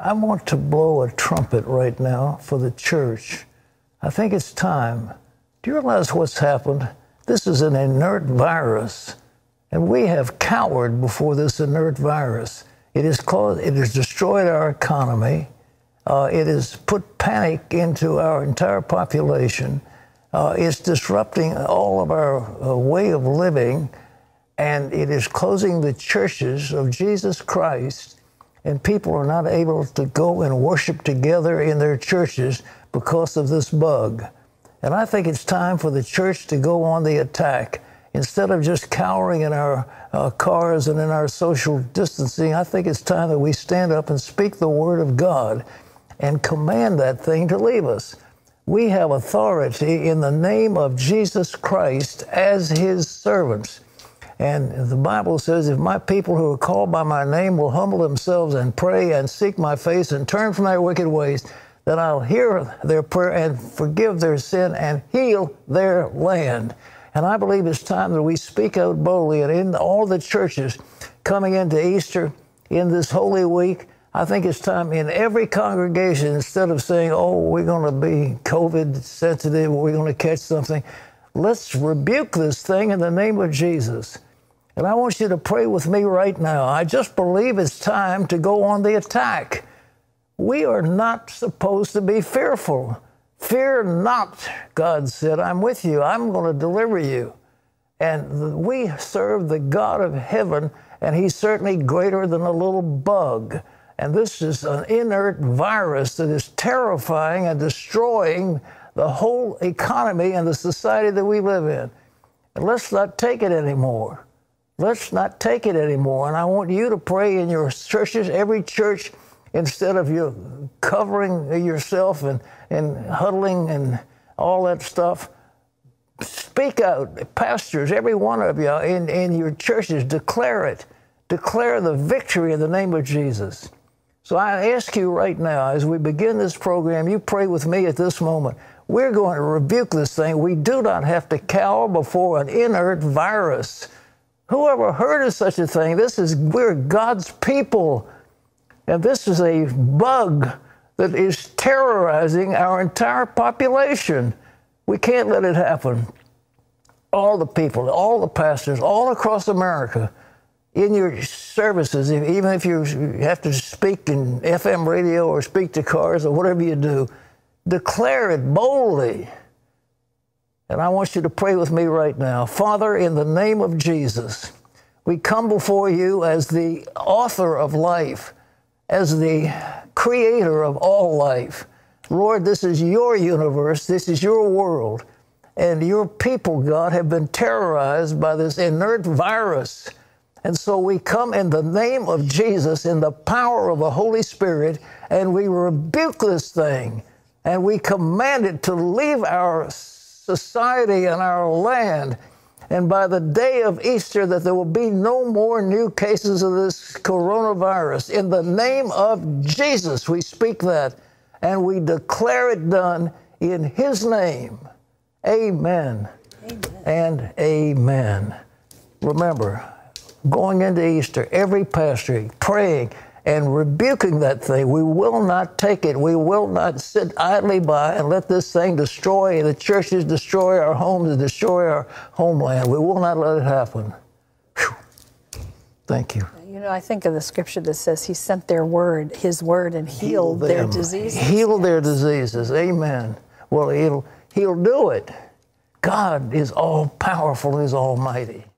I want to blow a trumpet right now for the church. I think it's time. Do you realize what's happened? This is an inert virus, and we have cowered before this inert virus. It has destroyed our economy. It has put panic into our entire population. It's disrupting all of our way of living, and it is closing the churches of Jesus Christ, and people are not able to go and worship together in their churches because of this bug. And I think it's time for the church to go on the attack. Instead of just cowering in our cars and in our social distancing, I think it's time that we stand up and speak the word of God and command that thing to leave us. We have authority in the name of Jesus Christ as his servants. And the Bible says, if my people who are called by my name will humble themselves and pray and seek my face and turn from their wicked ways, then I'll hear their prayer and forgive their sin and heal their land. And I believe it's time that we speak out boldly. And in all the churches coming into Easter, in this Holy Week, I think it's time in every congregation, instead of saying, oh, we're going to be COVID sensitive, we're going to catch something, let's rebuke this thing in the name of Jesus. And I want you to pray with me right now. I just believe it's time to go on the attack. We are not supposed to be fearful. Fear not, God said, I'm with you. I'm going to deliver you. And we serve the God of heaven, and he's certainly greater than a little bug. And this is an inert virus that is terrifying and destroying the whole economy and the society that we live in. And let's not take it anymore. Let's not take it anymore. And I want you to pray in your churches, every church, instead of you covering yourself and huddling and all that stuff. Speak out. Pastors, every one of you in your churches, declare it. Declare the victory in the name of Jesus. So I ask you right now, as we begin this program, you pray with me at this moment. We're going to rebuke this thing. We do not have to cower before an inert virus. Who ever heard of such a thing? We're God's people. And this is a bug that is terrorizing our entire population. We can't let it happen. All the people, all the pastors, all across America, in your services, even if you have to speak in FM radio or speak to cars or whatever you do, declare it boldly. And I want you to pray with me right now. Father, in the name of Jesus, we come before you as the author of life, as the creator of all life. Lord, this is your universe. This is your world. And your people, God, have been terrorized by this inert virus. And so we come in the name of Jesus, in the power of the Holy Spirit, and we rebuke this thing. And we command it to leave our society and our land. And by the day of Easter, that there will be no more new cases of this coronavirus. In the name of Jesus, we speak that, and we declare it done in his name. Amen. Amen. And amen. Remember, going into Easter, every pastor praying and rebuking that thing. We will not take it. We will not sit idly by and let this thing destroy the churches, destroy our homes, and destroy our homeland. We will not let it happen. Whew. Thank you. You know, I think of the scripture that says he sent his word, and healed their diseases. Healed their diseases. Amen. Well, he'll do it. God is all powerful and is almighty.